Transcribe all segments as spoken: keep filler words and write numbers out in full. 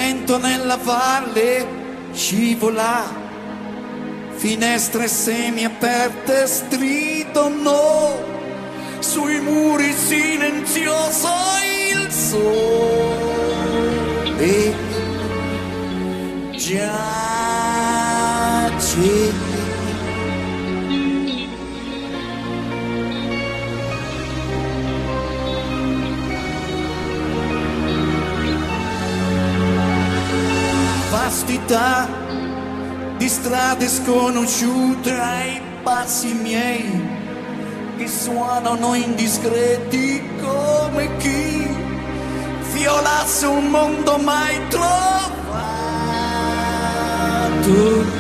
vento nella valle scivola, finestre semiaperte stridono, sui muri silenzioso il sole giace. Vastità di strade sconosciute ai passi miei che suonano indiscreti come chi violasse un mondo mai trovato.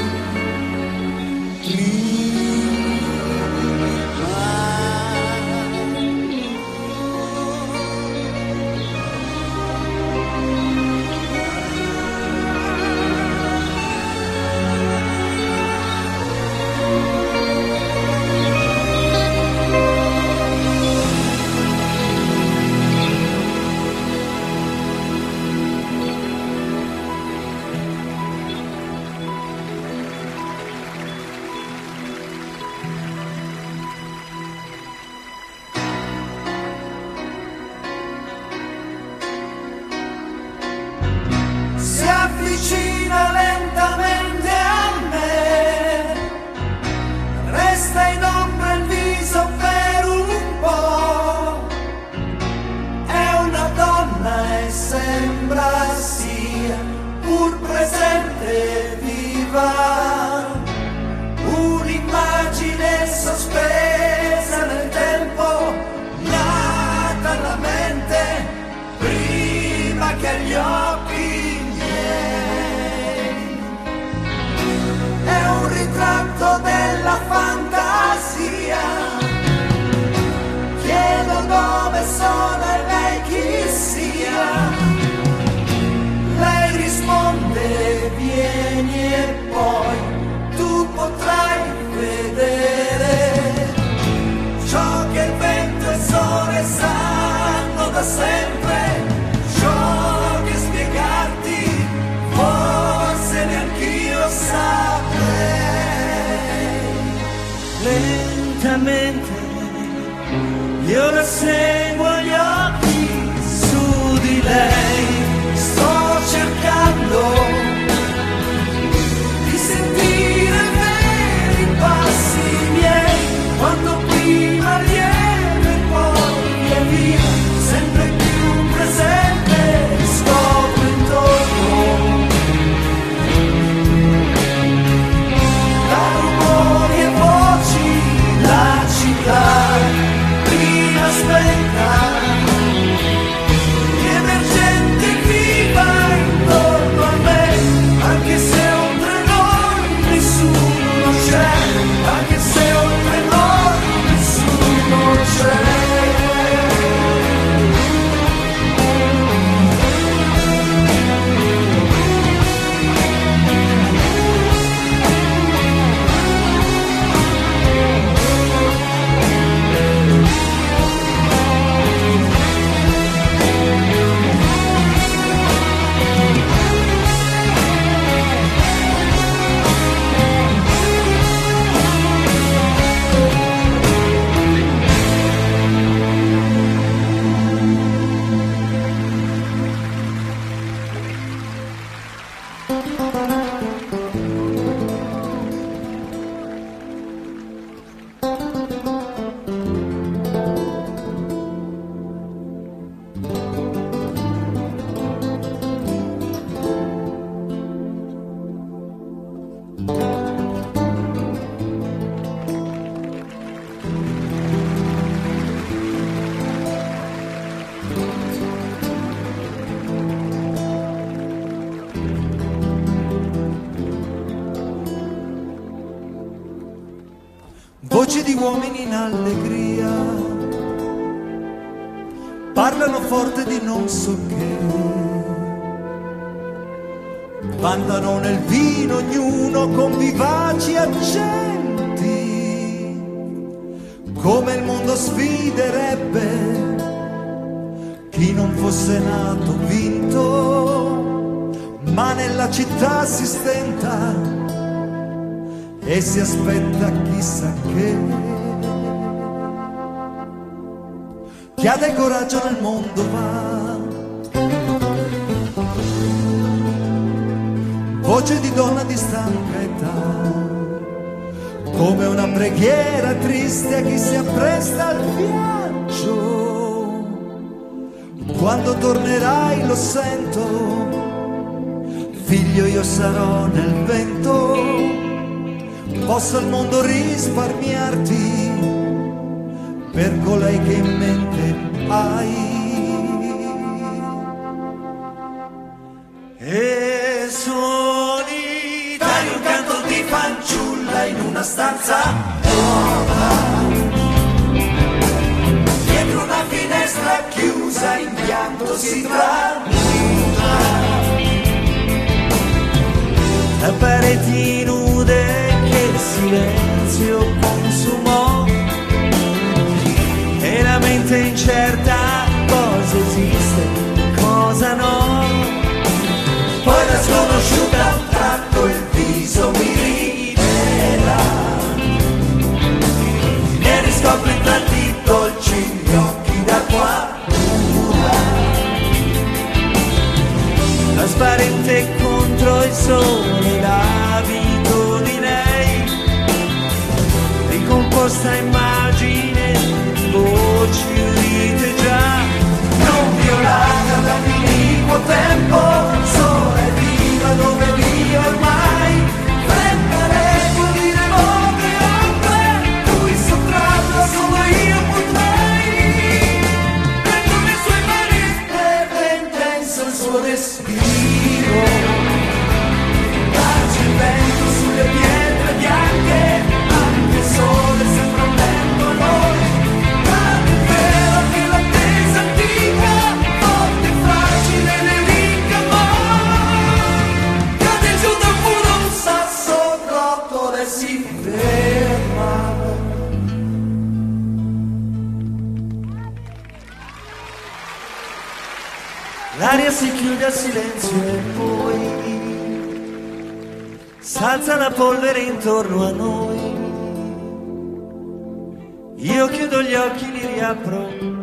Avvicina lentamente a me, resta in ombra il viso per un po', è una donna e sembra sia pur presente e viva, un'immagine sospesa nel tempo, nata alla mente prima che agli occhi. È un ritratto della fantasia, chiedo dove sono e lei chi sia, lei risponde vieni e poi tu potrai vedere ciò che il vento e il sole sanno da sempre, ciò che spiegarti forse neanch'io saprei. Lentamente io la seguo gli occhi su di lei, sto cercando di sentire bene i passi miei, quando prima lieve e poi via via, sempre più presente scopro intorno la città prima spenta, emergente viva intorno a me, anche se oltre noi nessuno c'è, anche se oltre noi nessuno c'è. Voci di uomini in allegria parlano forte di non so che, vantano nel vino ognuno con vivaci accenti, come il mondo sfiderebbe chi non fosse nato vinto, ma nella città si stenta e si aspetta chissà che. Chi ha del coraggio nel mondo va, voce di donna di stanca età, come una preghiera triste a chi si appresta al viaggio. Quando tornerai lo sento, figlio io sarò nel vento, posso al mondo risparmiarti per colei che in mente hai. E solitario un canto di fanciulla in una stanza nuova, dietro una finestra chiusa in pianto si tramuta, a pareti nude che il silenzio consumò, e la mente incerta cosa esiste, cosa no. poi la sconosciuta a un tratto il viso mi rivela, ne riscopro in tratti dolci gli occhi da qua nuda, trasparente contro il sole l'abito di lei, ricomposta immagine, voci udite già, non violata da un iniquo tempo, sola e viva dove vive ormai, fredda l'eco di remote acque, cui sottrarla solo io potrei, prendo le sue mani e intenso il suo respiro, baci il vento sulle pietre bianche, anche il sole sembra un vento a noi, ma è vero che l'attesa antica, forte e fragile nemica, ma cade giù dal muro un sasso rotolo e si ferma. l'aria si chiude al silenzio e poi s'alza la polvere intorno a noi. Io chiudo gli occhi, li riapro